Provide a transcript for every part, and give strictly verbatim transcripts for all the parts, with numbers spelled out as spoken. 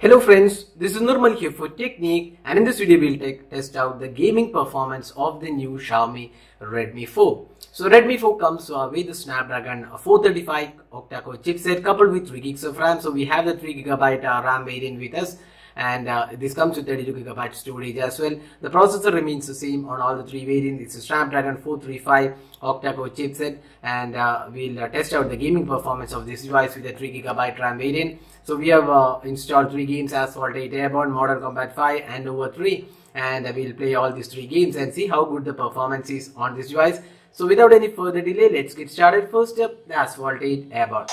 Hello friends, this is Nirmal here for Technique, and in this video we'll take, test out the gaming performance of the new Xiaomi Redmi four. So Redmi four comes uh, with the Snapdragon four thirty-five octa-core chipset coupled with three gigs of RAM. So we have the three gigabyte uh, RAM variant with us, and uh, this comes with thirty-two gigabyte storage as well. The processor remains the same on all the three variants. It's a Snapdragon four thirty-five octa-core chipset, and uh, we'll uh, test out the gaming performance of this device with a three gigabyte RAM variant. So we have uh, installed three games: Asphalt eight Airborne, Modern Combat five and Nova three, and uh, we'll play all these three games and see how good the performance is on this device. So without any further delay, let's get started. First up, the Asphalt eight Airborne.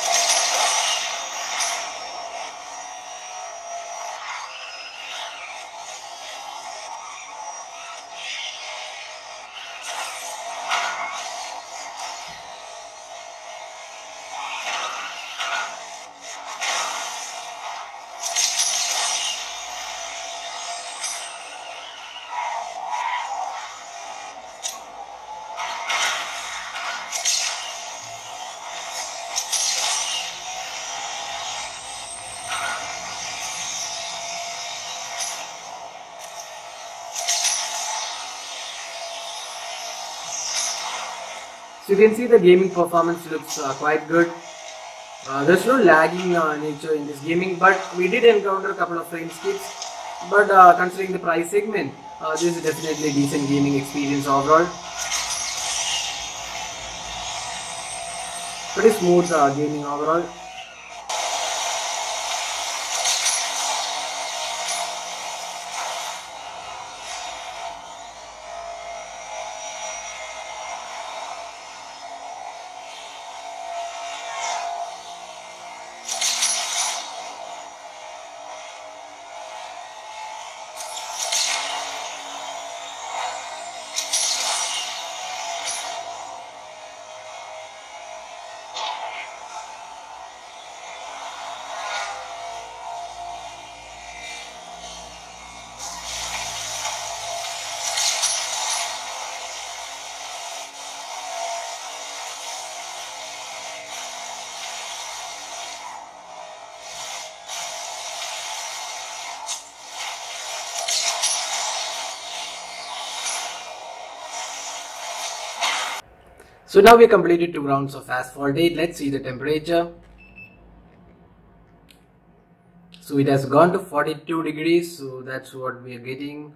So you can see the gaming performance looks uh, quite good. Uh, there's no lagging uh, nature in this gaming, but we did encounter a couple of frame skips. But uh, considering the price segment, uh, this is definitely a decent gaming experience overall. Pretty smooth uh, gaming overall. So now we completed two rounds of Asphalt eight. Let's see the temperature. So it has gone to forty-two degrees. So that's what we are getting.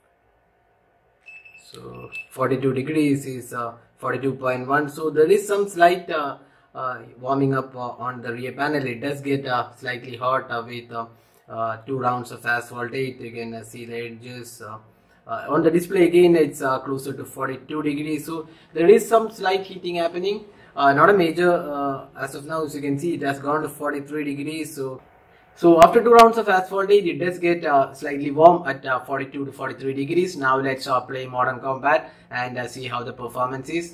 So forty-two degrees is uh, forty-two point one. So there is some slight uh, uh, warming up uh, on the rear panel. It does get uh, slightly hot uh, with uh, uh, two rounds of Asphalt eight. You can uh, see the edges. Uh, Uh, on the display again, it's uh, closer to forty-two degrees, so there is some slight heating happening. Uh, not a major uh, as of now. As you can see, it has gone to forty-three degrees. So, so after two rounds of Asphalt eight, it does get uh, slightly warm at uh, forty-two to forty-three degrees. Now let's uh, play Modern Combat and uh, see how the performance is.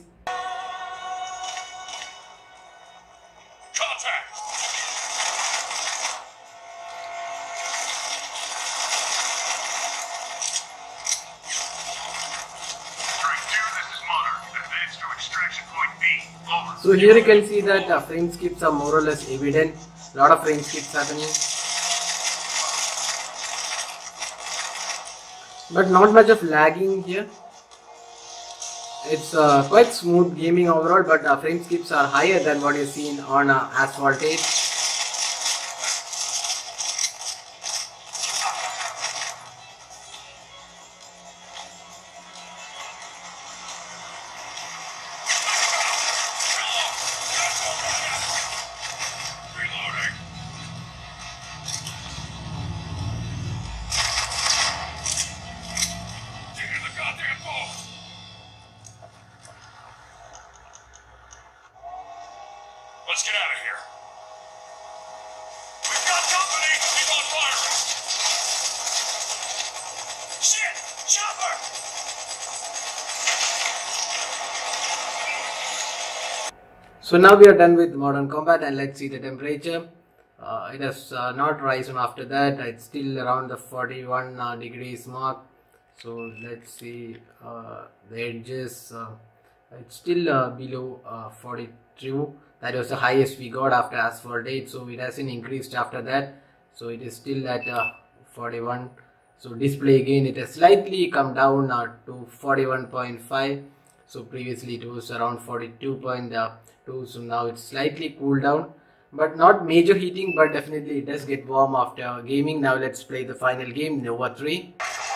So here you can see that uh, frame skips are more or less evident. A lot of frame skips happening, but not much of lagging here. It's uh, quite smooth gaming overall, but uh, frame skips are higher than what you've seen on uh, Asphalt eight. Let's get out of here. We've got company. Keep on firing. Shit! Chopper! So now we are done with Modern Combat, and let's see the temperature. Uh, it has uh, not risen after that. It's still around the forty-one uh, degrees mark. So let's see uh, the edges. Uh, it's still uh, below uh, forty-two. That was the highest we got after Asphalt eight, so it hasn't increased after that. So it is still at uh, forty-one. So display again, it has slightly come down uh, to forty-one point five. So previously it was around forty-two point two. So now it's slightly cooled down, but not major heating, but definitely it does get warm after gaming. Now let's play the final game, Nova three.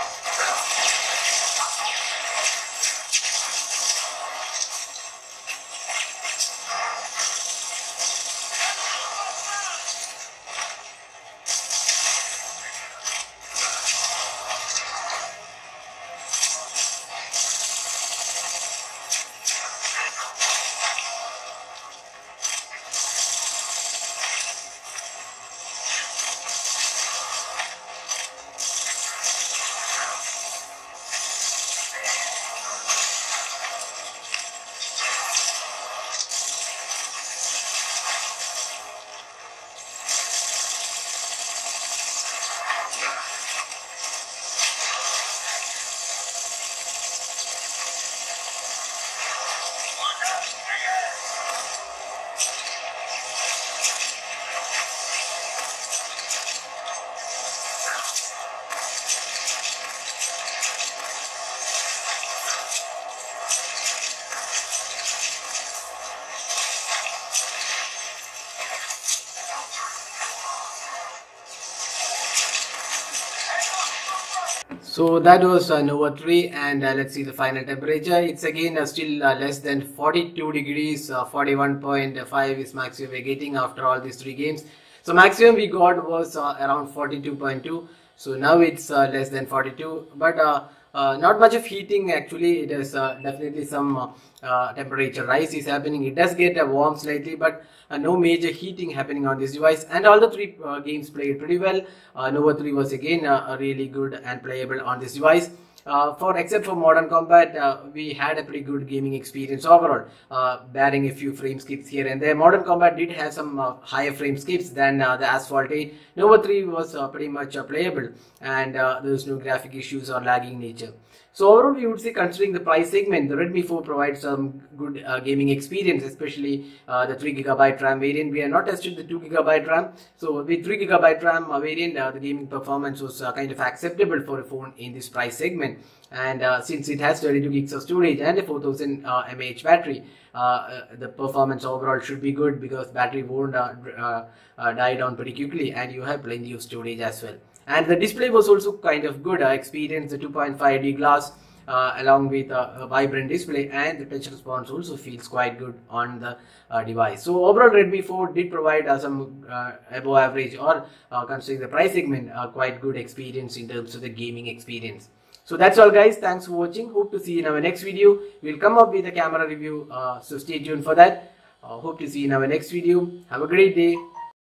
So that was uh, Nova three, and uh, let's see the final temperature. It's again uh, still uh, less than forty-two degrees, uh, forty-one point five is maximum we're getting after all these three games. So maximum we got was uh, around forty-two point two. So now it's uh, less than forty-two, but uh, uh, not much of heating actually. It is uh, definitely some uh, uh, temperature rise is happening. It does get uh, warm slightly, but uh, no major heating happening on this device. And all the three uh, games played pretty well. Uh, Nova three was again uh, really good and playable on this device. Uh, for except for Modern Combat, uh, we had a pretty good gaming experience overall, uh, barring a few frame skips here and there. Modern Combat did have some uh, higher frame skips than uh, the Asphalt eight. Nova three was uh, pretty much uh, playable, and uh, there was no graphic issues or lagging nature. So overall, we would say, considering the price segment, the Redmi four provides some good uh, gaming experience, especially uh, the three gigabyte RAM variant. We have not tested the two gigabyte RAM. So with three gigabyte RAM uh, variant, uh, the gaming performance was uh, kind of acceptable for a phone in this price segment. And uh, since it has thirty-two gigs of storage and a four thousand uh, milliamp hour battery, uh, uh, the performance overall should be good, because battery won't uh, uh, uh, die down pretty quickly, and you have plenty of storage as well. And the display was also kind of good. I experienced the two point five D glass uh, along with uh, a vibrant display, and the touch response also feels quite good on the uh, device. So overall, Redmi four did provide uh, some uh, above average, or uh, considering the price segment, uh, quite good experience in terms of the gaming experience. So that's all guys, thanks for watching. Hope to see you in our next video. We'll come up with a camera review, uh, so stay tuned for that. Uh, hope to see you in our next video. Have a great day.